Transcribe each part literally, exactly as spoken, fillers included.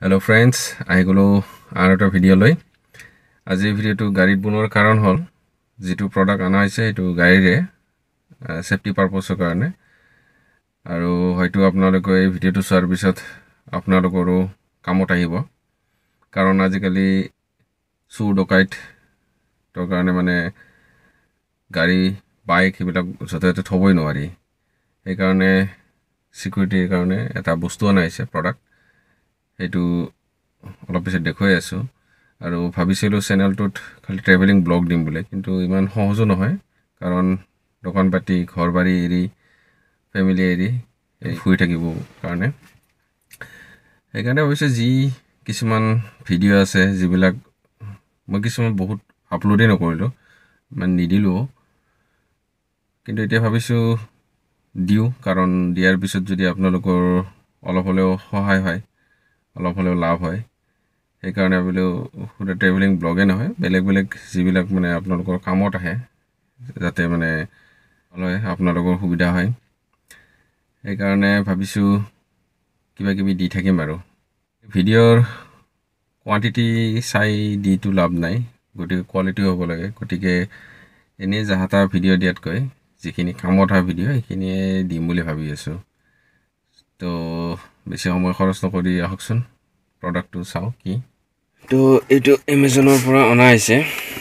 Hello friends, I golo another video loi. আজি ভিডিওটো গাড়ীত বনোৱাৰ কাৰণ হল যেটো প্ৰডাক্ট আনা হৈছে এটো গাড়ীৰে সেফটি পাৰপসৰ কাৰণে আৰু হয়তো আপোনালোকে এই ভিডিওটো চোৱাৰ পিছত আপোনালোকৰো কামত আহিব কাৰণ আজিকালি চুৰ ডকাইত তো কাৰণে মানে গাড়ী বাইক হিবিলাক যতে থবই নোৱাৰি এই কাৰণে সিকিউৰিটিৰ কাৰণে এটা বস্তু আনা হৈছে প্ৰডাক্ট এটো অলপ পিছত দেখুৱাই আছো আৰু ভাবিছিলো চেনেলটোত খালি ট্ৰেভেলিং ব্লগ দিম বুলি কিন্তু ইমান সহজ নহয় কাৰণ দোকান পাটি ঘৰবাৰী এৰি ফ্যামিলি এৰি ফুৰি থাকিব কাৰণে এইকাৰণে হৈছে যি কিছুমান ভিডিও আছে যিবিলাক মই কিছুমান বহুত আপলোডে নকৰিলো মানে নিদিলো কিন্তু এতিয়া ভাবিছো দিও কাৰণ দিয়াৰ পিছত যদি আপোনালোকৰ অলপ হলেও সহায় হয় অলপ হলেও লাভ হয় এই কাৰণে বলে পুৰা ট্ৰেভেলিং ব্লগে নহয় বেলেগ বেলেগ যিবিলাক মানে আপোনালোকৰ কামত আহে যাতে মানে হয় আপোনালোকৰ সুবিধা হয় এই কাৰণে ভাবিছো কিবা কিবি দি থাকিম আৰু ভিডিওৰ কোৱান্টিটি চাই দিটো লাভ নাই গটি কোৱালিটি হ'ব লাগে গটিকে এনে জাহাতা ভিডিও দিয়াত কয় যিখিনি কামত হয় ভিডিও এইখিনি দিম বুলি ভাবি আছো তো বেছি সময় খৰচ নকৰি আহকচোন প্ৰডাক্টটো চাও কি তো এটো Amazonৰ পৰা অনা হৈছে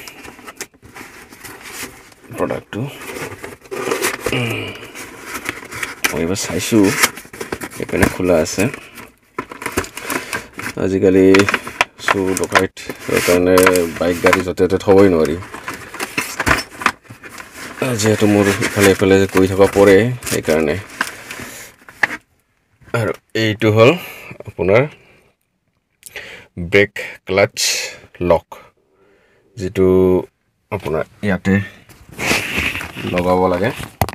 প্ৰডাক্টটো মই বা চাইছো এখানে খোলা আছে আজিকালি সু ডকাইট এখানে বাইক গাড়ী যতে থবই নোৱাৰি যেহেতু মোৰ ইফালে ইফালে কৰি থকা পৰে এই কাৰণে আৰু এইটো হল আপোনাৰ ব্ৰেক ক্লাচ লক যেটো আপোনাৰ ইয়াতে লগাব লাগে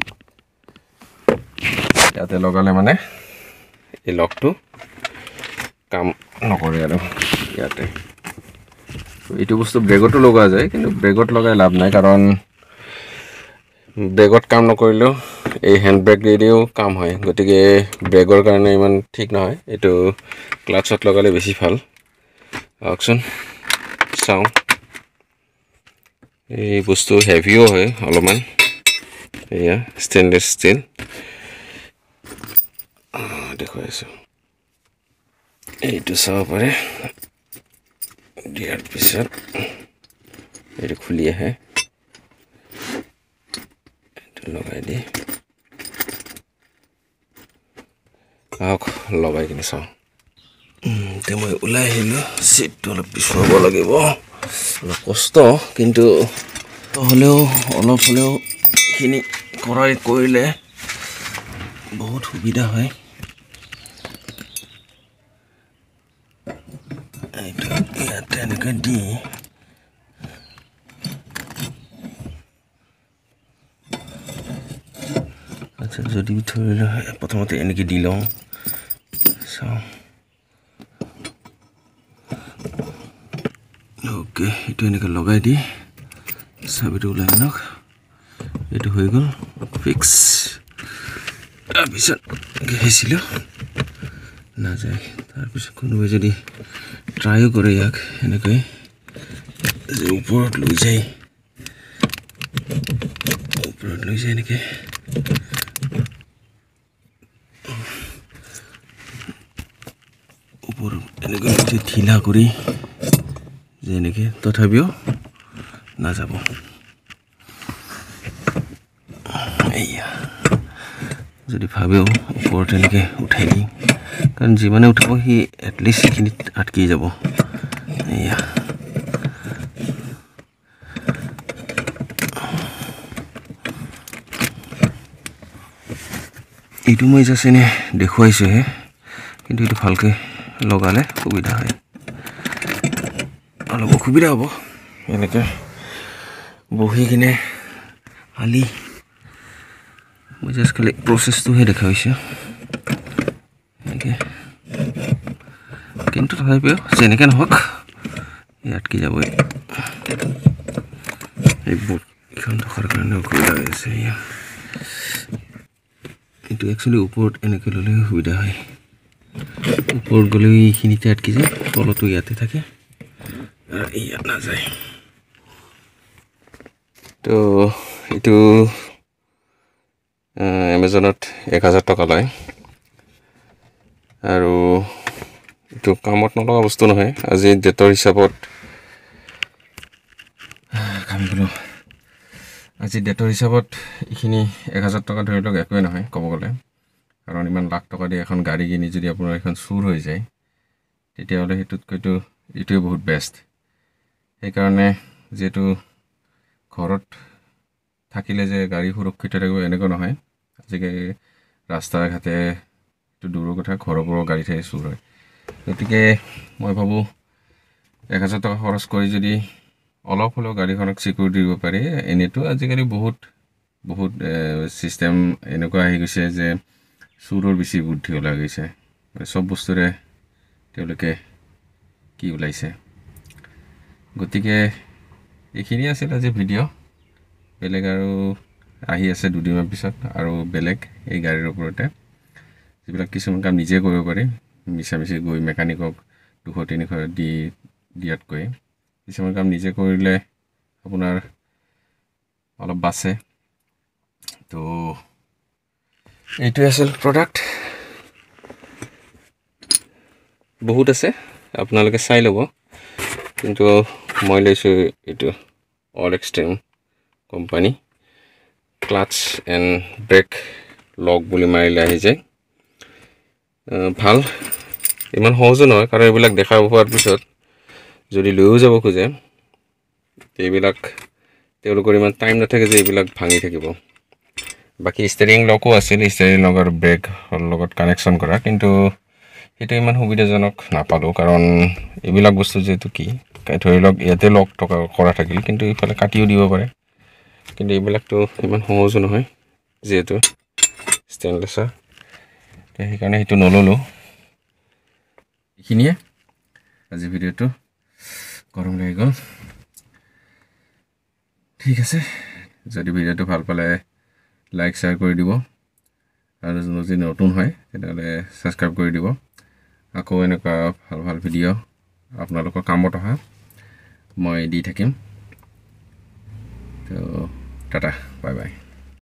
ইয়াতে লগালে মানে এই লকটো কাম নকৰে আৰু ইয়াতে এইটো বস্তু ব্ৰেকতো লগা যায় কিন্তু ব্ৰেকত লগাই লাভ নাই কাৰণ ব্ৰেকত কাম নকৰিলেও এই হ্যান্ড ব্ৰেক দিও কাম হয় গটিকে ব্ৰেকৰ কাৰণে ইমান ঠিক নহয় এটো ক্লাচত লগালে বেছি ভাল অকচন চাও এই বস্তু হেভিও হয় অলপমান এয়া স্টেনলেস স্টিল দেখুৱাইছো এইটো চাও পাৰে দিয়াৰ পিছত এইটো খুলি আহে এইটো লগাই দি আক লগাই কিনে চাও তে মই উলাই আহিলো সিটটো অলপ পিছুৱাব লাগিব অলপ কষ্ট কিন্তু হলেও অলপ হলেও খিনি কৰাই কৰিলে বহুত সুবিধা হয় এইটো ইয়াতে এনেকৈ দি আচ্ছা যদি ধৰি লওঁ প্ৰথমতে এনেকৈ দি লওঁ চাওঁ ওকে এইটো এনেকৈ লগাই দি চাবিটো ওলাই আনক এইটো হৈ গ'ল ফিক্স তাৰপিছত ঘেঁচিলোঁ নাযায় তাৰপিছত কোনোবাই যদি ট্ৰাইও কৰে ইয়াক এনেকৈ যে ওপৰত লৈ যায় ওপৰত লৈ যায় এনেকৈ ওপৰত এনেকৈ ঢিলা কৰি যে এনেকৈ তথাপিও নাযাব এইয়া যদি ভাবেও ওপৰত এনেকৈ উঠাই দিম কাৰণ যিমানে উঠাব সি এটলিষ্ট সেইখিনিত আটকি যাব এয়া এইটো মই জাষ্ট এনে দেখুৱাইছোহে কিন্তু এইটো ভালকৈ লগালে সুবিধা হয় অলপ অসুবিধা হ'ব এনেকৈ বহি কিনে আলি মই জাষ্ট খালি প্ৰচেছটোহে দেখাইছোঁ এনেকৈ কিন্তু তথাপিও যেনেকৈ নহওক ইয়াতকি যাবই এই বুটখন থকাৰ কাৰণে অসুবিধা হৈ আছে এইটো একচুৱেলি ওপৰত এনেকৈ ল'লে সুবিধা হয় ওপৰগুলি এইখিনিতে আটকি যায়, তলতো ইয়াতে থাকে আৰু ইয়াত নাযায়। তো এইটো এমাজনত এক হাজাৰ টকা লয় আৰু এইটো কামত নলগা বস্তু নহয়। আজি ডেটৰ হিচাপত কামগুলো আজি ডেটৰ হিচাপত এইখিনি এক হাজাৰ টকা ধৰি লওক একোৱে নহয় ক'ব গ'লে, কাৰণ ইমান লাখ টকা দি এখন গাড়ী কিনি যদি আপোনাৰ এখন চুৰ হৈ যায় তেতিয়াহ'লে সেইটোতকৈতো এইটোৱে বহুত বেষ্ট। সেইকাৰণে যিহেতু ঘৰত থাকিলে যে গাড়ী সুৰক্ষিত থাকিব এনেকুৱা নহয়, আজিকালি ৰাস্তা ঘাটে এইটো দূৰৰ কথা, ঘৰৰ পৰা গাড়ী থাকি চুৰ হয়। গতিকে মই ভাবোঁ এক হাজাৰ টকা খৰচ কৰি যদি অলপ হ'লেও গাড়ীখনক চিকিউৰিটি দিব পাৰি, এনেইতো আজিকালি বহুত বহুত ছিষ্টেম এনেকুৱা আহি গৈছে যে চুৰৰ বেছি বুদ্ধি ওলাই গৈছে, চব বস্তুৰে তেওঁলোকে কি ওলাইছে। গতিকে এইখিনি আছিল আজি ভিডিঅ'। বেলেগ আৰু আহি আছে দুদিনমান পিছত আৰু বেলেগ এই গাড়ীৰ ওপৰতে, যিবিলাক কিছুমান কাম নিজে কৰিব পাৰি, মিছা মিছি গৈ মেকানিকক দুশ তিনিশ দি দিয়াতকৈ কিছুমান কাম নিজে কৰিলে আপোনাৰ অলপ বাচে। তো এইটোৱে আছিল প্ৰডাক্ট। বহুত আছে, আপোনালোকে চাই ল'ব, কিন্তু মই লৈছোঁ এইটো all extreme company. Clutch and brake lock বুলি মাৰিলে আহি যায়। ভাল, ইমান সহজো নহয়, কাৰণ এইবিলাক দেখা পোৱাৰ পিছত যদি লৈও যাব খোজে এইবিলাক তেওঁলোকৰ ইমান টাইম নাথাকে যে এইবিলাক ভাঙি থাকিব। বাকী ষ্টেৰিং লকো আছিল, ষ্টেৰিং লক আৰু ব্ৰেকৰ লগত কানেকশ্যন কৰা, কিন্তু সেইটো ইমান সুবিধাজনক নাপালোঁ, কাৰণ এইবিলাক বস্তু যিহেতু কি ধৰি লওক ইয়াতে লক থকা কৰা থাকিল, কিন্তু ইফালে কাটিও দিব পাৰে, কিন্তু এইবিলাকতো ইমান সহজো নহয় যিহেতু ষ্টেইনলেছৰ, সেইকাৰণে সেইটো নল'লোঁ। এইখিনিয়ে আজি ভিডিঅ'টো, গৰম লাগি গ'ল। ঠিক আছে, যদি ভিডিঅ'টো ভাল পালে লাইক শ্বেয়াৰ কৰি দিব, আৰু যদি নতুন হয় তেতিয়াহ'লে ছাবস্ক্ৰাইব কৰি দিব। আকৌ এনেকুৱা ভাল ভাল ভিডিঅ' আপোনালোকৰ কামত অহা মই দি থাকিম। তো টাটা, বাই বাই।